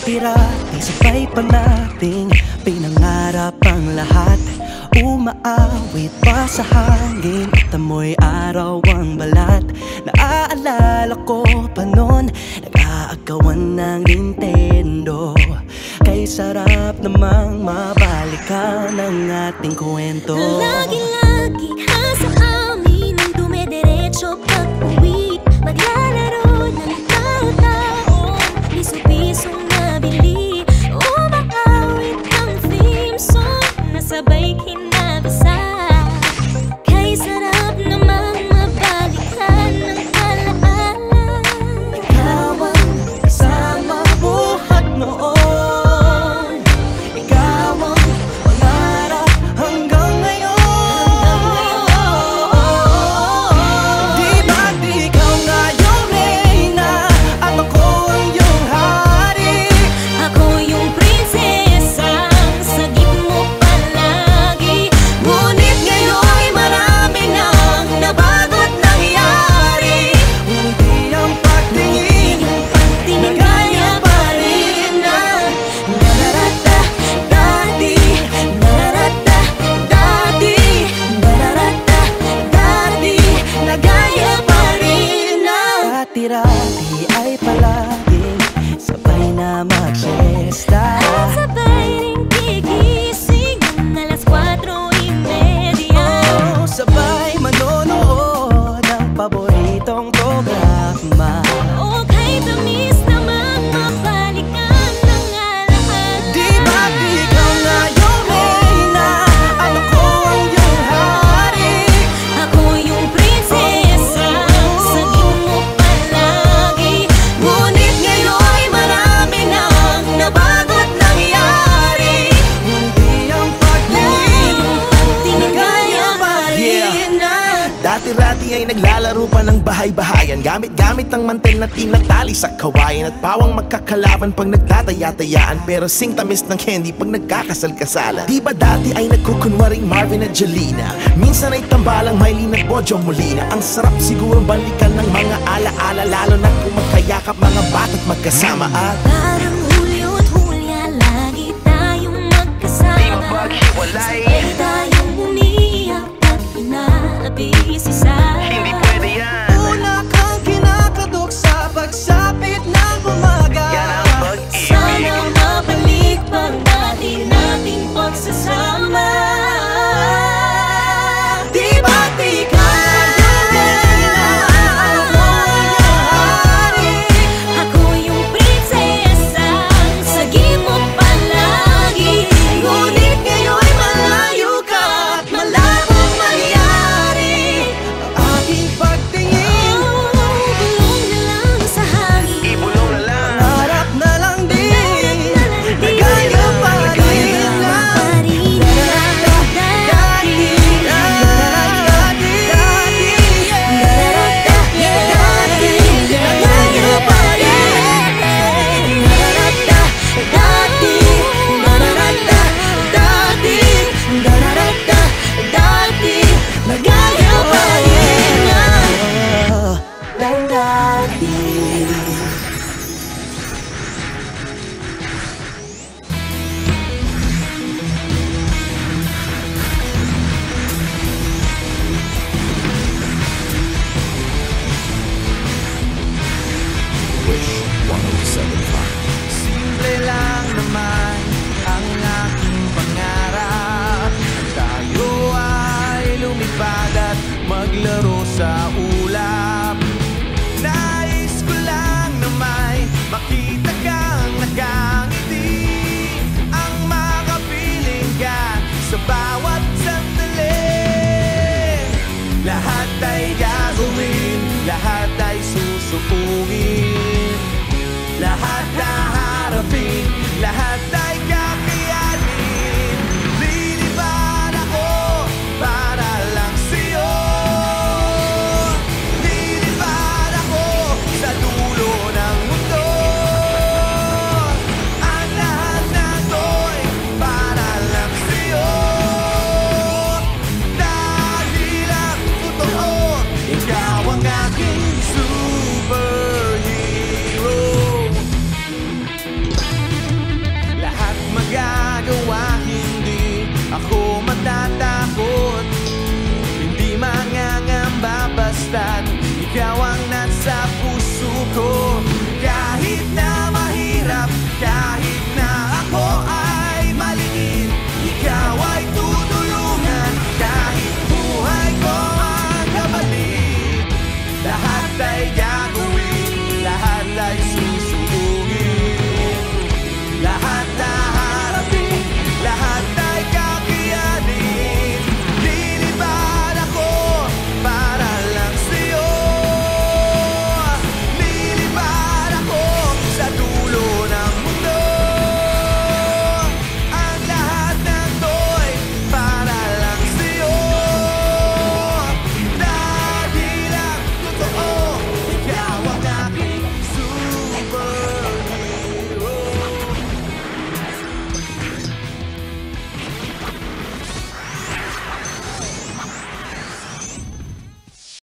Dati-rati sabay pa nating pinangarap ang lahat. Umaawit pa sa hangin at amoy araw ang balat. Naaalala ko pa noon, nag-aagawan ng Nintendo. Kay sarap namang mabalikan ang ating kwento. Lagi-lagi ka sa amin ang dumediretso pag-uwi. Maglalaro ng tao-taong piso-pisong nabili. Umaawit ang theme song na sabay kinabasa. Kay sarap namang mabalikan ng alaala. Ikaw ang kasama buhat noon. Ikaw ang pangarap hanggang ngayon. Di ba't ikaw nga yung reyna at ako ang iyong hari? Ako yung prinsesang sagip mo palagi. Ngunit ngayon'y marami nang nabago't nangyari. Hindi ang pagtingin na kaya pa rin na nararata dati, nararata dati, nararata dati, na gaya pa rin na. Dati-rati ay palaging sabay na mag-siesta. At sabay ring gigising ng alas 4:30. Oh, sabay manonood ng paboritong programa. O kay tamis namang mabalikan ng alaala. Di ba't ikaw nga yung reyna at ako ang iyong hari? Ako yung prinsesa, sagip mo palagi. Ngunit ngayon'y marami nang nabago't nangyari. Hindi ang pagtingin na kaya pa rin na. Dati-rati ay naglalaro pa ng bahay-bahayan, gamit-gamit ang mantel na tinatali sa kawayan. At pawang magkakalaban pag nagtataya-tayaan, pero sing tamis ng candy pag nagkakasal-kasalan. Di ba dati ay nagkukunwaring Marvin at Jelena? Minsan ay tambalang Mylene at Bojo Molina. Ang sarap siguro balikan ng mga ala-ala, lalo na kung magkayakap mga bata't magkasama. At Parang Hulyo at Hulya, lagi tayong magkasama. Di mapaghiwalay.